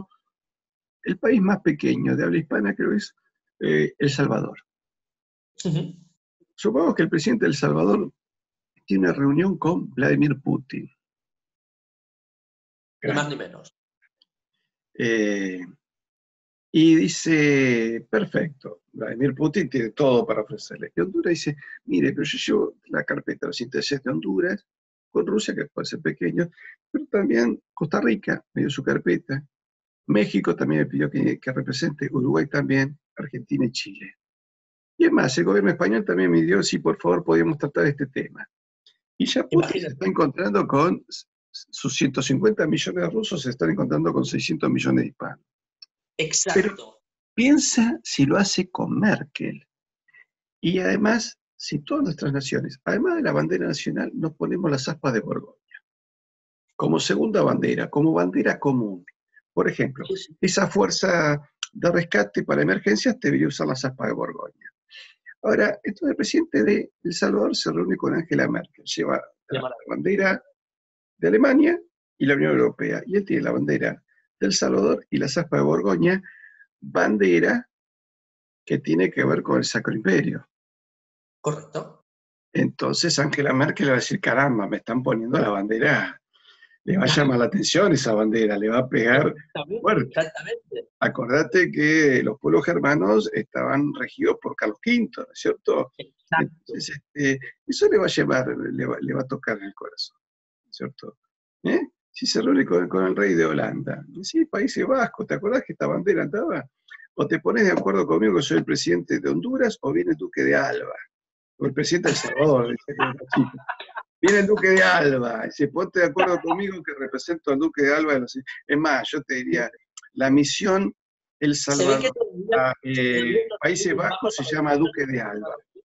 el país más pequeño de habla hispana, creo que es eh, El Salvador. Uh-huh. Supongamos que el presidente de El Salvador tiene una reunión con Vladimir Putin. Ni más ni menos. Eh, Y dice, perfecto, Vladimir Putin tiene todo para ofrecerle. Y Honduras dice, mire, pero yo llevo la carpeta de los intereses de Honduras con Rusia, que puede ser pequeño, pero también Costa Rica me dio su carpeta, México también me pidió que, que represente, Uruguay también, Argentina y Chile. Y es más, el gobierno español también me dio si por favor podíamos tratar este tema. Y ya Putin se Imagínate. está encontrando con sus ciento cincuenta millones de rusos, se están encontrando con seiscientos millones de hispanos. Pero Exacto. piensa si lo hace con Merkel. Y además, si todas nuestras naciones, además de la bandera nacional, nos ponemos las aspas de Borgoña, como segunda bandera, como bandera común. Por ejemplo, Sí, sí. esa fuerza de rescate para emergencias debería usar las aspas de Borgoña. Ahora, entonces el presidente de El Salvador se reúne con Angela Merkel, lleva la bandera de Alemania y la Unión Europea, y él tiene la bandera de El Salvador y las aspas de Borgoña, bandera que tiene que ver con el Sacro Imperio. Correcto. Entonces Angela Merkel va a decir, caramba, me están poniendo la bandera, le va a llamar la atención esa bandera, le va a pegar Exactamente, fuerte. exactamente. Acordate que los pueblos germanos estaban regidos por Carlos quinto, ¿no es cierto? Exacto. Entonces, este, eso le va a llevar, le va, le va a tocar el corazón, ¿no es cierto? ¿Eh? Si se reúne con, con el rey de Holanda, sí, Países Bajos, ¿te acordás que esta bandera andaba? O te pones de acuerdo conmigo que soy el presidente de Honduras, o viene el duque de Alba, o el presidente de El Salvador, dice que era chico. Viene el duque de Alba, dice, ponte de acuerdo conmigo que represento al duque de Alba. Es más, yo te diría, la misión El Salvador a eh, Países Bajos se llama Duque de Alba.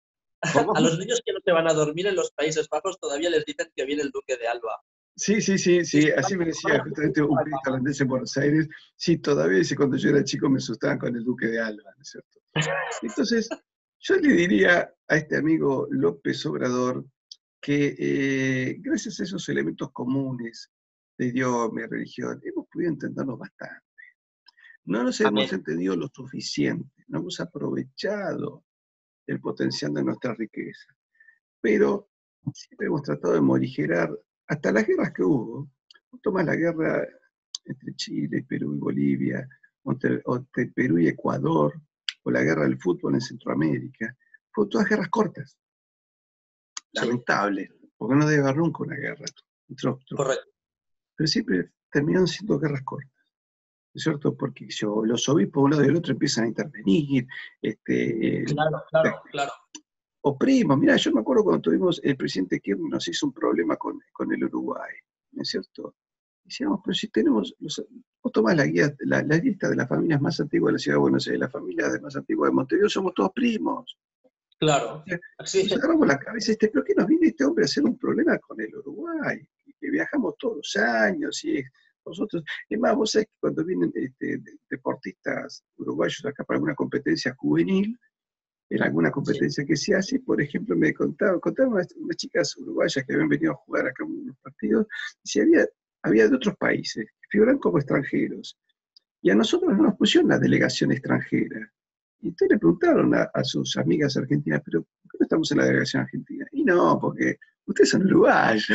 A los niños que no se van a dormir en los Países Bajos todavía les dicen que viene el Duque de Alba. Sí, sí, sí, sí, así me decía justamente un periodista holandés en Buenos Aires. Sí, todavía dice, cuando yo era chico me asustaban con el Duque de Alba, ¿no es cierto? Entonces, yo le diría a este amigo López Obrador que eh, gracias a esos elementos comunes de idioma y religión, hemos podido entendernos bastante. No nos hemos Amén. entendido lo suficiente, no hemos aprovechado el potencial de nuestra riqueza. Pero siempre hemos tratado de morigerar hasta las guerras que hubo. Toma la guerra entre Chile, Perú y Bolivia, o entre, o entre Perú y Ecuador, o la guerra del fútbol en Centroamérica. Fueron todas guerras cortas. Lamentable, porque no debe haber nunca una guerra. Correcto. Pero siempre terminaron siendo guerras cortas. ¿No es cierto? Porque yo, los obispos de un lado y del otro empiezan a intervenir. Este, claro, claro, este, claro. Oprimos. Mirá, yo me acuerdo cuando tuvimos, el presidente Kirchner nos hizo un problema con, con el Uruguay, ¿no es cierto? Decíamos, pero si tenemos, los, vos tomás la, guía, la, la lista de las familias más antiguas de la ciudad de Buenos Aires, las familias más antiguas de Montevideo, somos todos primos. Claro. Sí. Nos agarramos la cabeza, este, pero ¿qué nos viene este hombre a hacer un problema con el Uruguay? Que viajamos todos los años y nosotros, es más, vos sabés que cuando vienen este, deportistas uruguayos acá para alguna competencia juvenil, en alguna competencia sí. que se hace, por ejemplo, me contaban, contaban unas, unas chicas uruguayas que habían venido a jugar acá en unos partidos, y si había, había de otros países, que figuran como extranjeros, y a nosotros no nos pusieron la delegación extranjera. Y entonces le preguntaron a, a sus amigas argentinas, pero ¿por qué no estamos en la delegación argentina? Y no, porque ustedes son uruguayos.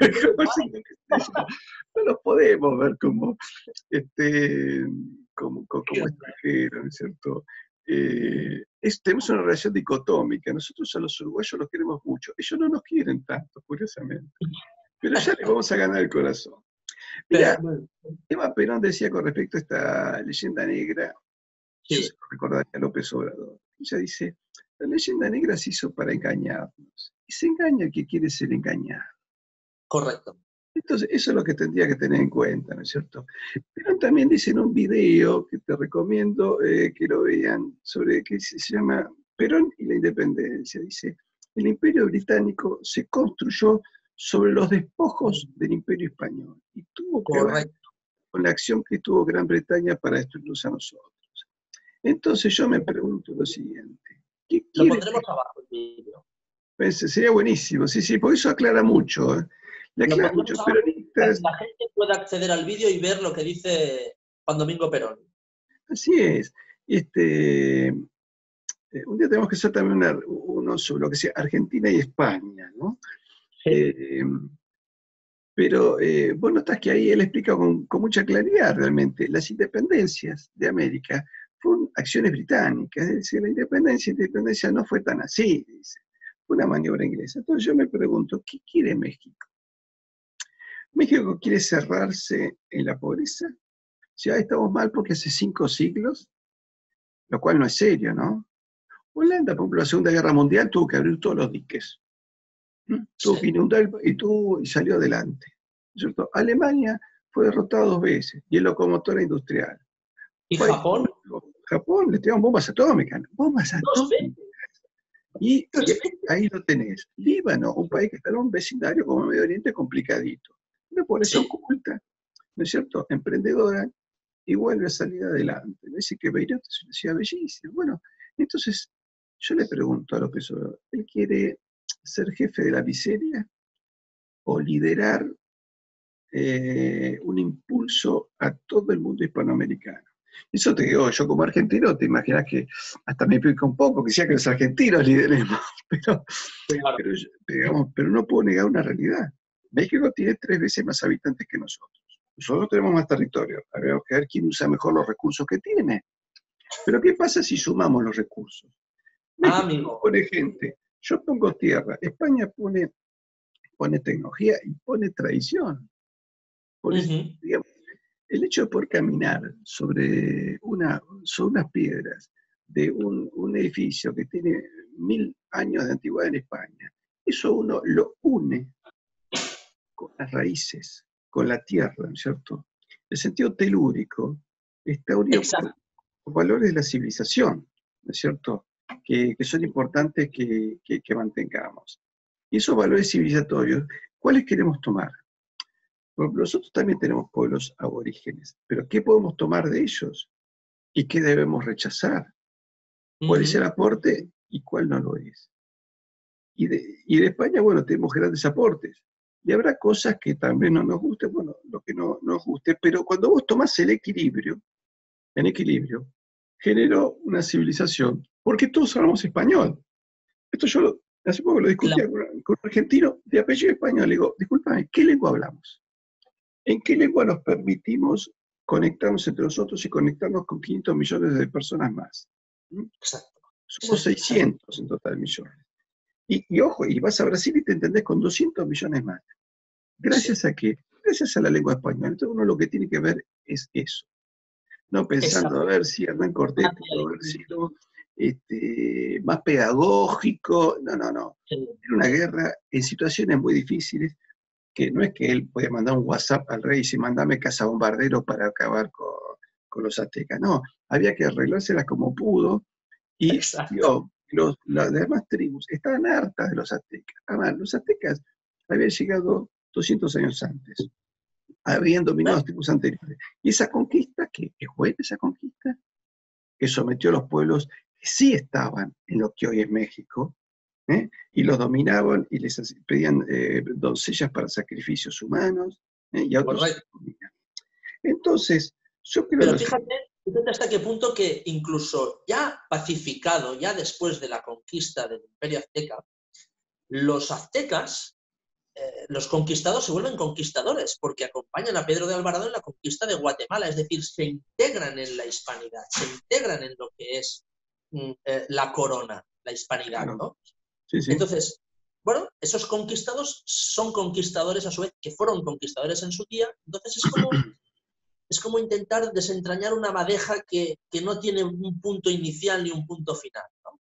No los podemos ver como, este, como, como, como extranjeros, ¿no es cierto? Eh, es, tenemos una relación dicotómica. Nosotros a los uruguayos los queremos mucho. Ellos no nos quieren tanto, curiosamente. Pero ya les vamos a ganar el corazón. Mira, Eva Perón decía con respecto a esta leyenda negra, sí. Yo se lo recordaría a López Obrador. Ella dice, la leyenda negra se hizo para engañarnos. Y se engaña el que quiere ser engañado. Correcto. Entonces, eso es lo que tendría que tener en cuenta, ¿no es cierto? Pero también dice en un video que te recomiendo eh, que lo vean, sobre que se, se llama Perón y la independencia. Dice, el imperio británico se construyó sobre los despojos del imperio español y tuvo que Correcto. ver con la acción que tuvo Gran Bretaña para destruirnos a nosotros. Entonces yo me pregunto lo siguiente. ¿Qué lo pondremos que... abajo el vídeo. Pues, sería buenísimo, sí, sí, porque eso aclara mucho. ¿eh? Le aclara mucho, peronistas. La gente puede acceder al vídeo y ver lo que dice Juan Domingo Perón. Así es. Este, un día tenemos que hacer también una, uno sobre lo que sea Argentina y España, ¿no? Sí. Eh, pero eh, vos notás que ahí él explica con, con mucha claridad realmente las independencias de América fueron acciones británicas, es decir, la independencia, la independencia no fue tan así, dice, fue una maniobra inglesa. Entonces yo me pregunto, ¿qué quiere México? ¿México quiere cerrarse en la pobreza? Si ahí estamos mal porque hace cinco siglos, lo cual no es serio, ¿no? Holanda, por ejemplo, la Segunda Guerra Mundial tuvo que abrir todos los diques. ¿Mm? Tuvo Sí. que inundar el, y, tuvo, y salió adelante. ¿Cierto? Alemania fue derrotada dos veces, y es locomotora industrial. ¿Y País, Japón? Japón le tiraron bombas atómicas, bombas Dos veces. atómicas. Y, y ahí, ahí lo tenés. Líbano, un país que está en un vecindario como Medio Oriente complicadito. Una población Sí. culta, ¿no es cierto? Emprendedora, y vuelve a salir adelante. Me dice que Beirut es una ciudad bellísima. Bueno, entonces yo le pregunto a López Obrador, ¿él quiere ser jefe de la miseria o liderar eh, un impulso a todo el mundo hispanoamericano? Eso te digo, yo como argentino, te imaginas que hasta me pica un poco, quisiera que los argentinos lideremos, pero, Claro. pero, digamos, pero no puedo negar una realidad. México tiene tres veces más habitantes que nosotros. Nosotros tenemos más territorio. Habría que ver quién usa mejor los recursos que tiene. Pero ¿qué pasa si sumamos los recursos? Ah, México amigo. pone gente, yo pongo tierra, España pone, pone tecnología y pone tradición. Por eso, Uh-huh. digamos, el hecho de poder caminar sobre, una, sobre unas piedras de un, un edificio que tiene mil años de antigüedad en España, eso uno lo une con las raíces, con la tierra, ¿no es cierto? El sentido telúrico está unido por, por valores de la civilización, ¿no es cierto? Que, que son importantes que, que, que mantengamos. Y esos valores civilizatorios, ¿cuáles queremos tomar? Porque nosotros también tenemos pueblos aborígenes, pero ¿qué podemos tomar de ellos? ¿Y qué debemos rechazar? ¿Cuál es el Uh-huh. aporte y cuál no lo es? Y de, y de España, bueno, tenemos grandes aportes. Y habrá cosas que también no nos gusten, bueno, lo que no nos guste, pero cuando vos tomás el equilibrio, en equilibrio, generó una civilización, porque todos hablamos español. Esto yo lo, hace poco lo discutía Claro. con, con un argentino de apellido español, le digo, discúlpame, ¿qué lengua hablamos? ¿En qué lengua nos permitimos conectarnos entre nosotros y conectarnos con quinientos millones de personas más? ¿Mm? Exacto. Somos seiscientos en total millones. Y, y ojo, y vas a Brasil y te entendés con doscientos millones más. ¿Gracias Sí. a qué? Gracias a la lengua española. Entonces uno lo que tiene que ver es eso. No pensando Exacto. a ver si Hernán Cortés pudo haber sido este, más pedagógico. No, no, no. Sí. Era una guerra en situaciones muy difíciles, que no es que él podía mandar un WhatsApp al rey y decir, mandame cazabombarderos para acabar con, con los aztecas. No, había que arreglárselas como pudo, y Exacto. yo, los, las demás tribus estaban hartas de los aztecas. Además, los aztecas habían llegado doscientos años antes, habían dominado Bueno, las tribus anteriores. Y esa conquista, que es buena esa conquista, que sometió a los pueblos que sí estaban en lo que hoy es México, ¿eh? Y los dominaban y les pedían eh, doncellas para sacrificios humanos, ¿eh? Y a otros. correcto. Entonces, yo creo Pero lo fíjate, siguiente. fíjate hasta qué punto que incluso ya pacificado, ya después de la conquista del Imperio Azteca, los aztecas, eh, los conquistados se vuelven conquistadores porque acompañan a Pedro de Alvarado en la conquista de Guatemala, es decir, se integran en la hispanidad, se integran en lo que es mm, eh, la corona, la hispanidad, Claro, ¿no? sí, sí. Entonces, bueno, esos conquistados son conquistadores a su vez, que fueron conquistadores en su día, entonces es como, es como intentar desentrañar una madeja que, que no tiene un punto inicial ni un punto final, ¿no?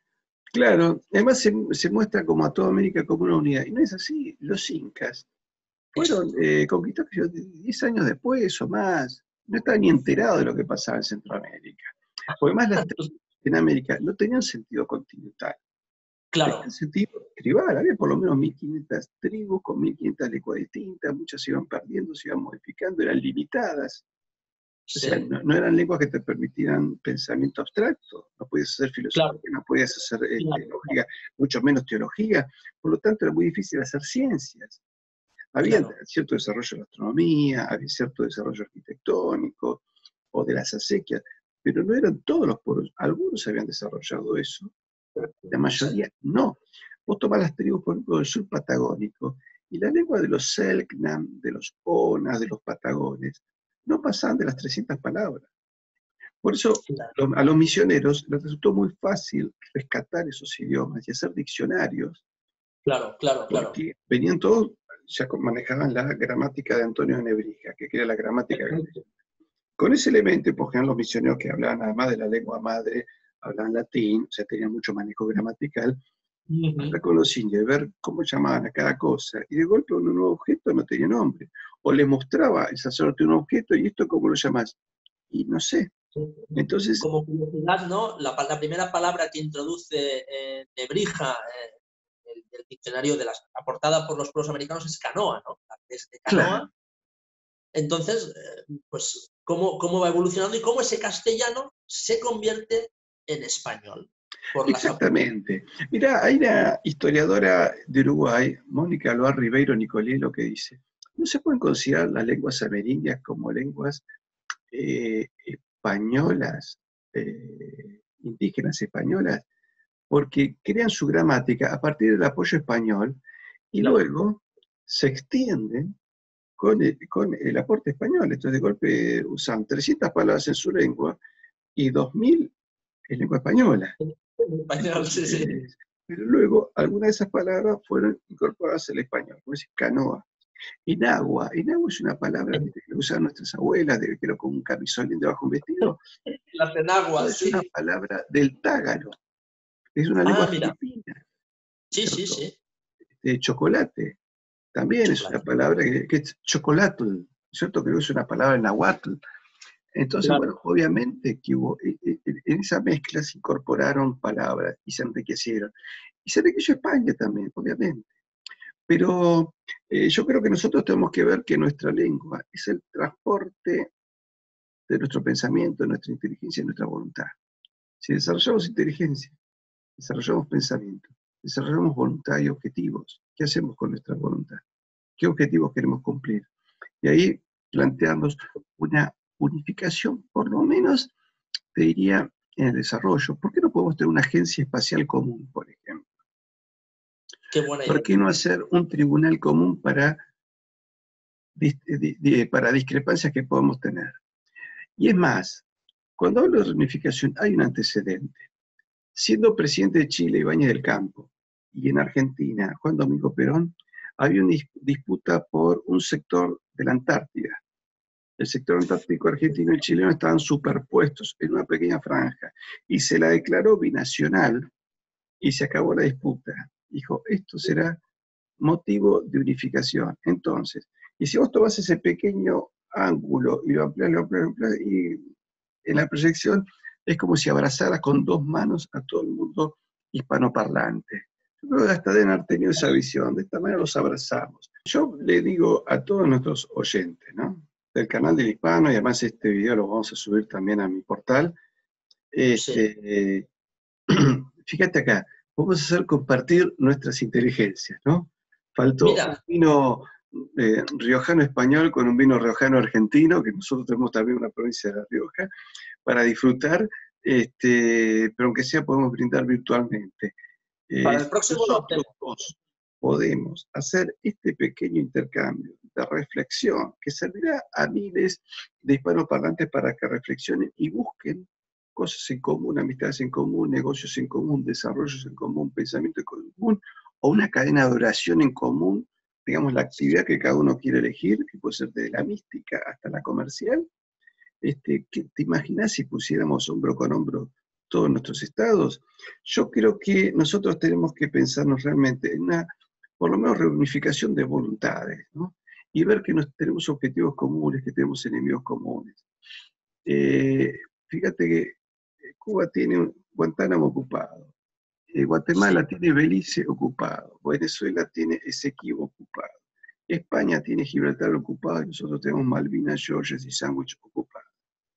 Claro, además se, se muestra como a toda América como una unidad. Y no es así. Los incas fueron Exacto. eh, conquistados diez años después o más. No estaban ni enterados de lo que pasaba en Centroamérica. Porque además las tribus en América no tenían sentido continental. Tenían Claro, sentido tribal. Había por lo menos mil quinientas tribus con mil quinientas lenguas distintas. Muchas se iban perdiendo, se iban modificando, eran limitadas. O sea, sí, no, no eran lenguas que te permitieran pensamiento abstracto, no podías hacer claro, filosofía, no podías hacer este, claro, lógica, mucho menos teología, por lo tanto era muy difícil hacer ciencias. Había claro. cierto desarrollo de la astronomía, había cierto desarrollo arquitectónico o de las acequias, pero no eran todos los pueblos, algunos habían desarrollado eso, la Sí, mayoría no. Vos tomás las tribus, por ejemplo, del sur patagónico, y la lengua de los Selknam, de los Onas, de los patagones, no pasaban de las trescientas palabras. Por eso lo- a los misioneros les resultó muy fácil rescatar esos idiomas y hacer diccionarios, Claro, claro, claro. porque venían todos, ya con- manejaban la gramática de Antonio de Nebrija, que era la gramática galega. Con ese elemento, por ejemplo, los misioneros que hablaban, además de la lengua madre, hablaban latín, o sea, tenían mucho manejo gramatical, hablar Ujú. con los indios, ver cómo llamaban a cada cosa, y de golpe un nuevo objeto no tenía nombre. O le mostraba el sacerdote un objeto, y esto cómo lo llamás, y no sé. Entonces, Como curiosidad, ¿no? La, pa- la primera palabra que introduce eh, Nebrija, eh, el, el diccionario de las, aportada por los pueblos americanos, es canoa, ¿no? Es de claro, canoa. Entonces, eh, pues, ¿cómo, cómo va evolucionando y cómo ese castellano se convierte en español? Por las, exactamente. Mira, hay una historiadora de Uruguay, Mónica Loa Ribeiro Nicolelo, que dice, no se pueden considerar las lenguas amerindias como lenguas eh, españolas, eh, indígenas españolas, porque crean su gramática a partir del apoyo español y claro. luego se extienden con el, con el aporte español. Entonces, de golpe usan trescientas palabras en su lengua y dos mil en lengua española. En español, sí, sí. Entonces, pero luego algunas de esas palabras fueron incorporadas al español, como decir canoa. Enagua, enagua es una palabra ¿viste? Que usan nuestras abuelas, de, creo con un camisolín debajo de un vestido. Las Esto enaguas, es una sí. palabra del tágaro, es una lengua Ah, mira. filipina, Sí, sí, ¿cierto? sí. De chocolate, también es una Chocolate. palabra que, que es chocolatl, ¿cierto? Creo que es una palabra en nahuatl. Entonces, Claro. bueno, obviamente que hubo, en esa mezcla se incorporaron palabras y se enriquecieron. Y se enriqueció España también, obviamente. Pero eh, yo creo que nosotros tenemos que ver que nuestra lengua es el transporte de nuestro pensamiento, de nuestra inteligencia y nuestra voluntad. Si desarrollamos inteligencia, desarrollamos pensamiento, desarrollamos voluntad y objetivos, ¿qué hacemos con nuestra voluntad? ¿Qué objetivos queremos cumplir? Y ahí planteamos una unificación, por lo menos, te diría, en el desarrollo. ¿Por qué no podemos tener una agencia espacial común, por ejemplo? Qué buena ¿Por idea. qué no hacer un tribunal común para, para discrepancias que podemos tener? Y es más, cuando hablo de reunificación, hay un antecedente. Siendo presidente de Chile Ibáñez del Campo y en Argentina Juan Domingo Perón, había una disputa por un sector de la Antártida. El sector antártico argentino y chileno estaban superpuestos en una pequeña franja y se la declaró binacional y se acabó la disputa. Dijo, esto será motivo de unificación. Entonces, y si vos tomás ese pequeño ángulo y lo ampliás, lo ampliás, lo ampliás, y en la proyección es como si abrazaras con dos manos a todo el mundo hispanoparlante. Yo creo que hasta deben haber tenido esa visión, de esta manera los abrazamos. Yo le digo a todos nuestros oyentes, ¿no? Del canal del Hispano, y además este video lo vamos a subir también a mi portal, Sí. este, eh, fíjate acá, vamos a hacer compartir nuestras inteligencias, ¿no? Faltó un Mira, vino eh, riojano español con un vino riojano argentino, que nosotros tenemos también una provincia de La Rioja, para disfrutar, este, pero aunque sea podemos brindar virtualmente. Eh, para el próximo lo nosotros hacemos. dos podemos hacer este pequeño intercambio de reflexión que servirá a miles de hispanoparlantes para que reflexionen y busquen cosas en común, amistades en común, negocios en común, desarrollos en común, pensamiento en común, o una cadena de oración en común, digamos, la actividad que cada uno quiere elegir, que puede ser desde la mística hasta la comercial. Este, ¿te imaginas si pusiéramos hombro con hombro todos nuestros estados? Yo creo que nosotros tenemos que pensarnos realmente en una, por lo menos, reunificación de voluntades, ¿no? Y ver que nos, tenemos objetivos comunes, que tenemos enemigos comunes. Eh, fíjate que Cuba tiene Guantánamo ocupado, eh, Sí. Guatemala tiene Belice ocupado, Venezuela tiene Esequibo ocupado, España tiene Gibraltar ocupado y nosotros tenemos Malvinas, Georgias y Sandwich ocupados.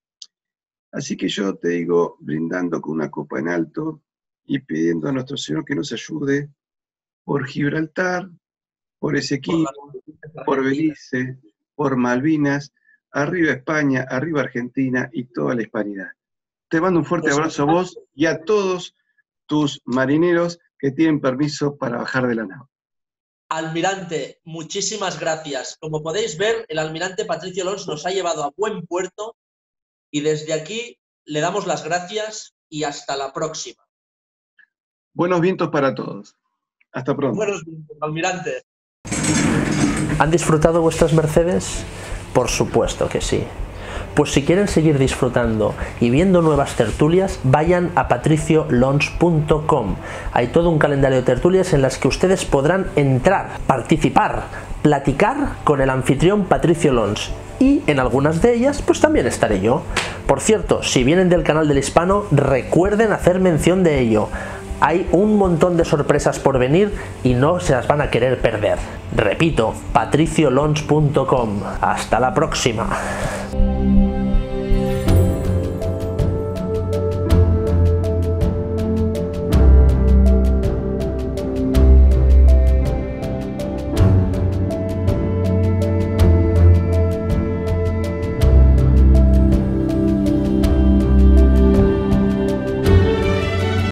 Así que yo te digo, brindando con una copa en alto y pidiendo a nuestro Señor que nos ayude por Gibraltar, por Por las Esequibo, por Argentina. Belice, por Malvinas, arriba España, arriba Argentina y toda la hispanidad. Te mando un fuerte Pues abrazo a vos y a todos tus marineros que tienen permiso para bajar de la nave. almirante, muchísimas gracias. Como podéis ver, el almirante Patricio Lons nos ha llevado a buen puerto y desde aquí le damos las gracias y hasta la próxima. Buenos vientos para todos. Hasta pronto. Buenos vientos, almirante. ¿Han disfrutado vuestras mercedes? Por supuesto que sí. Pues si quieren seguir disfrutando y viendo nuevas tertulias, vayan a patricio launch punto com. Hay todo un calendario de tertulias en las que ustedes podrán entrar, participar, platicar con el anfitrión Patricio Launch. Y en algunas de ellas pues también estaré yo. Por cierto, si vienen del canal del Hispano, recuerden hacer mención de ello. Hay un montón de sorpresas por venir y no se las van a querer perder. Repito, patricio launch punto com. Hasta la próxima.